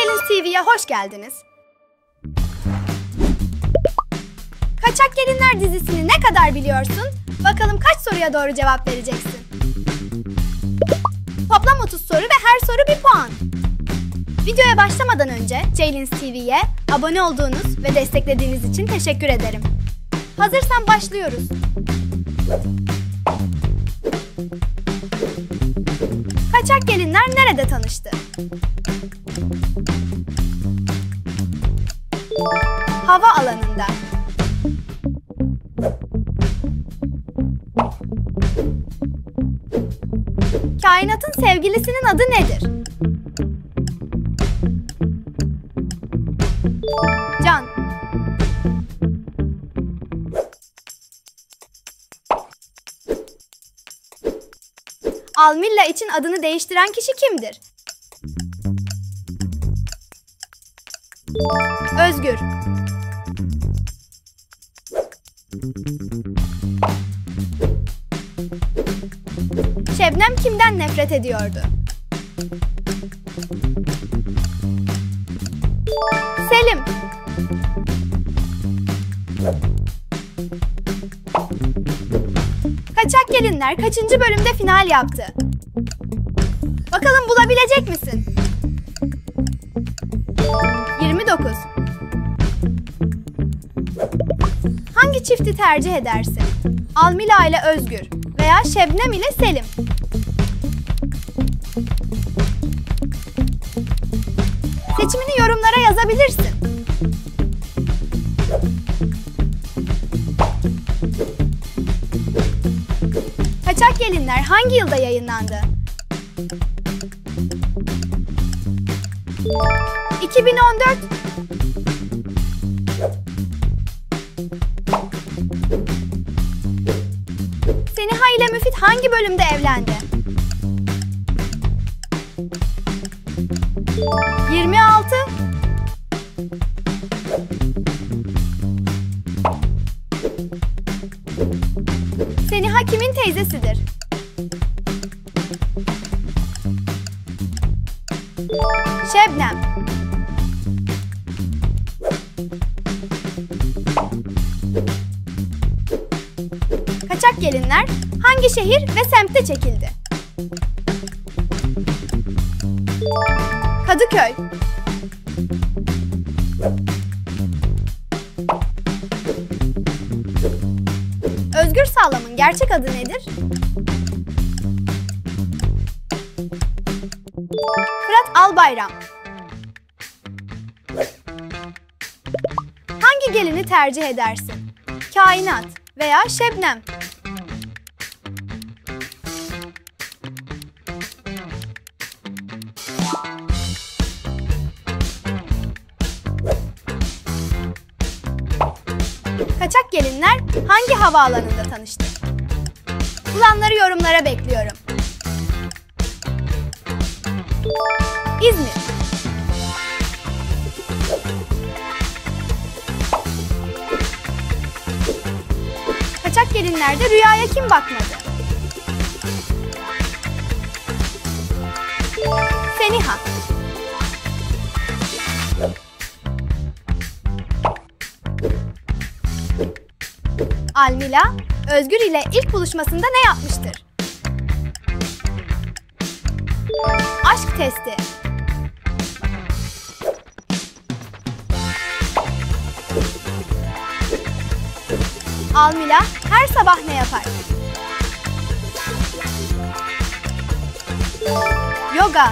Ceylin TV'ye hoş geldiniz. Kaçak Gelinler dizisini ne kadar biliyorsun? Bakalım kaç soruya doğru cevap vereceksin? Toplam 30 soru ve her soru bir puan. Videoya başlamadan önce Ceylin TV'ye abone olduğunuz ve desteklediğiniz için teşekkür ederim. Hazırsan başlıyoruz. Kaçak Gelinler nerede tanıştı? Hava alanında. Kainatın sevgilisinin adı nedir? Can. Almilla için adını değiştiren kişi kimdir? Özgür. Şebnem kimden nefret ediyordu? Selim. Kaçak Gelinler kaçıncı bölümde final yaptı? Bakalım bulabilecek misin? 29. Hangi çifti tercih edersin? Almila ile Özgür veya Şebnem ile Selim. Seçimini yorumlara yazabilirsin. Kaçak Gelinler hangi yılda yayınlandı? 2014. Seniha ile Müfit hangi bölümde evlendi? 26. Seniha kimin teyzesidir? Şebnem. Kaçak Gelinler hangi şehir ve semtte çekildi? Kadıköy. Özgür Sağlam'ın gerçek adı nedir? Fırat Albayram. Hangi gelini tercih edersin? Kainat veya Şebnem? Kaçak Gelinler hangi havaalanında tanıştı? Bulanları yorumlara bekliyorum. İzmir. Kaçak Gelinler'de rüyaya kim bakmadı? Seniha. Almila, Özgür ile ilk buluşmasında ne yapmıştır? Aşk testi. Almila her sabah ne yapar? Yoga.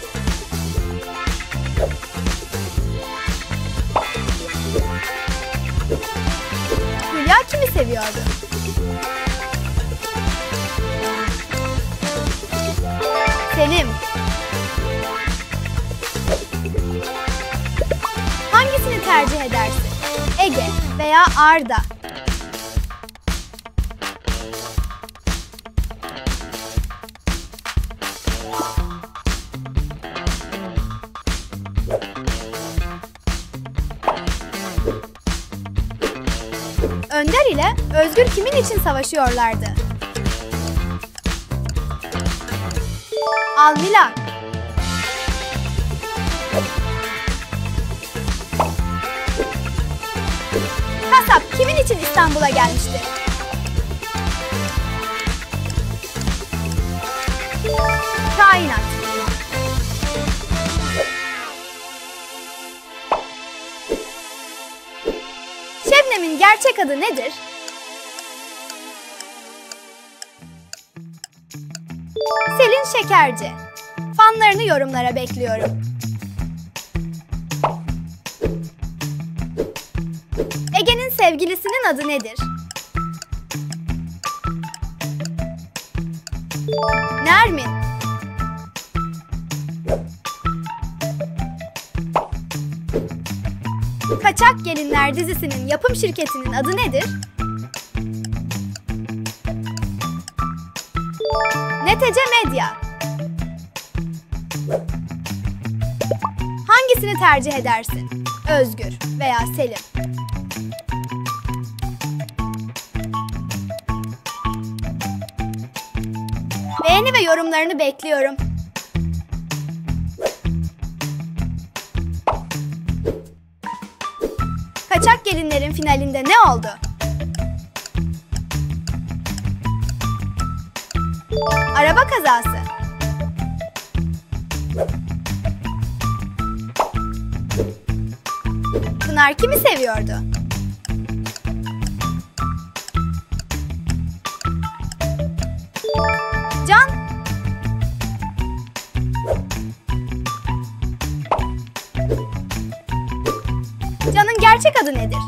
Hülya kimi seviyordu? Selim. Hangisini tercih edersin? Ege veya Arda? Önder ile Özgür kimin için savaşıyorlardı? Almila. için İstanbul'a gelmiştir? Kainat. Şebnem'in gerçek adı nedir? Selin Şekerci. Fanlarını yorumlara bekliyorum. Ege'nin sevgilisinin adı nedir? Nermin. Kaçak Gelinler dizisinin yapım şirketinin adı nedir? NTC Medya. Hangisini tercih edersin? Özgür veya Selim? Beğeni ve yorumlarını bekliyorum. Kaçak Gelinler'in finalinde ne oldu? Araba kazası. Pınar kimi seviyordu? Can. Can'ın gerçek adı nedir?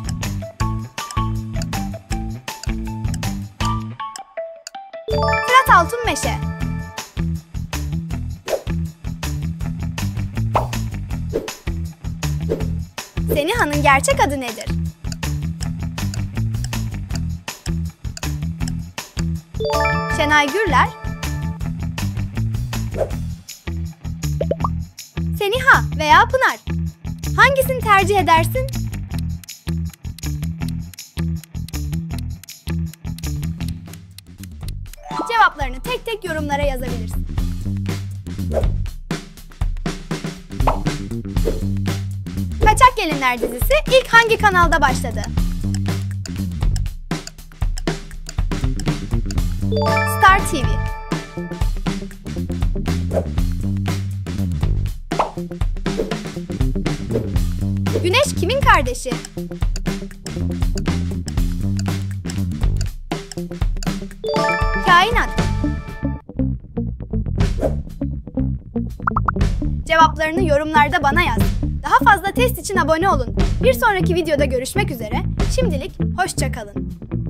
Fırat Altunmeşe. Seniha'nın gerçek adı nedir? Şenay Gürler. Seniha veya Pınar. Hangisini tercih edersin? Cevaplarını tek tek yorumlara yazabilirsin. Kaçak Gelinler dizisi ilk hangi kanalda başladı? Star TV. Güneş kimin kardeşi? Kainat. Cevaplarını yorumlarda bana yaz. Daha fazla test için abone olun. Bir sonraki videoda görüşmek üzere. Şimdilik hoşça kalın.